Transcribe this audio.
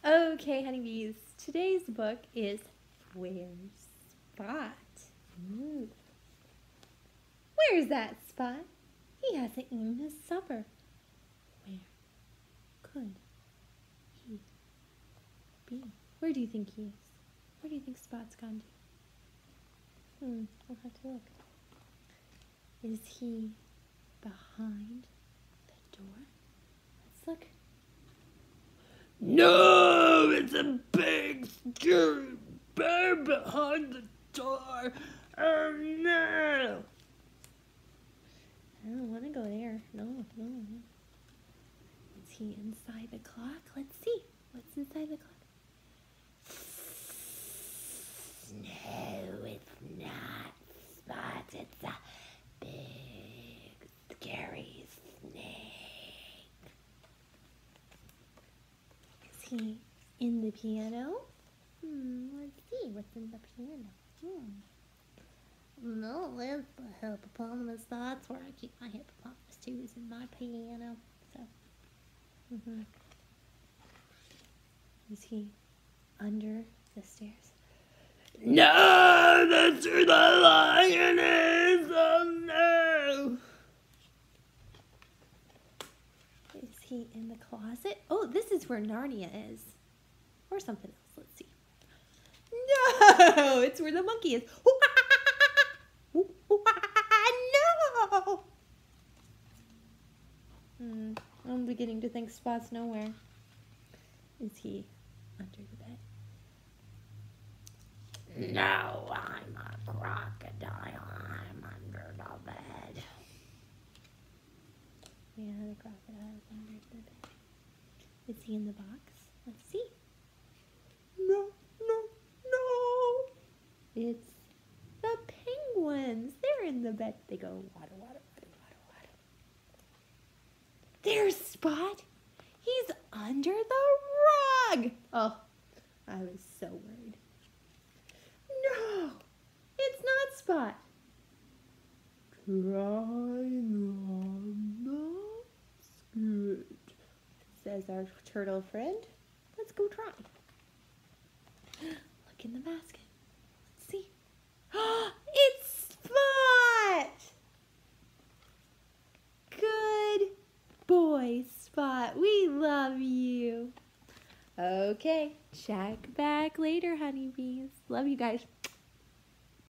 Okay, honeybees, today's book is Where's Spot? Ooh. Where's that Spot? He hasn't eaten his supper. Where could he be? Where do you think he is? Where do you think Spot's gone to? We'll have to look. Is he behind the door? Let's look. No, it's a big, scary bear behind the door. Oh, no. I don't want to go there. No. Is he inside the clock? Let's see. What's inside the clock? No, it's not Spot. It's a big, scary snake. Is he in the piano? Let's see what's in the piano. No, it's the hippopotamus. That's where I keep my hippopotamus too, is in my piano. So, Is he under the stairs? No, that's where the lion is. Oh, no. Is he in the closet? Oh, this is where Narnia is. Or something else. Let's see. No, it's where the monkey is. No! I'm beginning to think Spot's nowhere. Is he under the bed? No, I'm a crocodile. I'm under the bed. Yeah, the crocodile's under the bed. Is he in the box? Let's see. No. It's the penguins. They're in the bed. They go, water. There's Spot. He's under the rug. Oh, I was so worried. No, it's not Spot. Try not good, says our turtle friend. Let's go try. Look in the basket. Let's see. It's Spot! Good boy, Spot. We love you. Okay, check back later, honeybees. Love you guys.